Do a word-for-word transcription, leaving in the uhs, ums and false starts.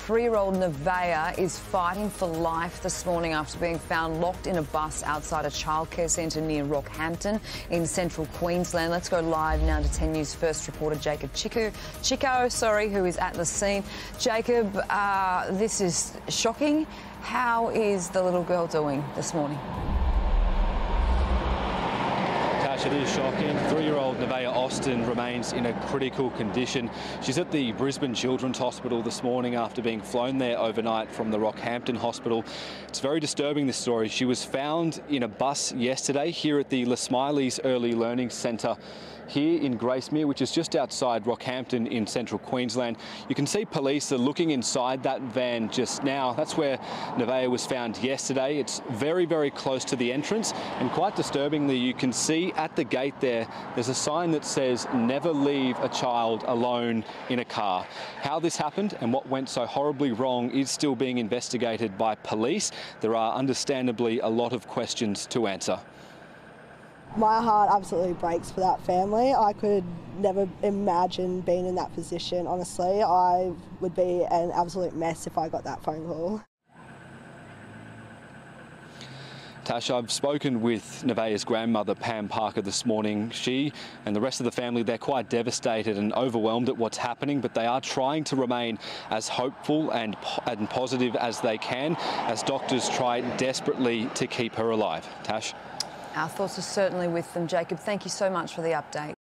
three-year-old Nevaeh is fighting for life this morning after being found locked in a bus outside a childcare centre near Rockhampton in central Queensland. Let's go live now to ten News First reporter Jacob Chico, Chico, sorry, who is at the scene. Jacob, uh, this is shocking. How is the little girl doing this morning? It is shocking. Three-year-old Nevaeh Austin remains in a critical condition. She's at the Brisbane Children's Hospital this morning after being flown there overnight from the Rockhampton Hospital. It's very disturbing, this story. She was found in a bus yesterday here at the Les Smileys Early Learning Centre here in Gracemere, which is just outside Rockhampton in central Queensland. You can see police are looking inside that van just now. That's where Nevaeh was found yesterday. It's very, very close to the entrance, and quite disturbingly, you can see at the gate there, there's a sign that says, "Never leave a child alone in a car." How this happened and what went so horribly wrong is still being investigated by police. There are understandably a lot of questions to answer. My heart absolutely breaks for that family. I could never imagine being in that position, honestly. I would be an absolute mess if I got that phone call. Tash, I've spoken with Nevaeh's grandmother, Pam Parker, this morning. She and the rest of the family, they're quite devastated and overwhelmed at what's happening, but they are trying to remain as hopeful and, and positive as they can as doctors try desperately to keep her alive. Tash? Our thoughts are certainly with them, Jacob. Thank you so much for the update.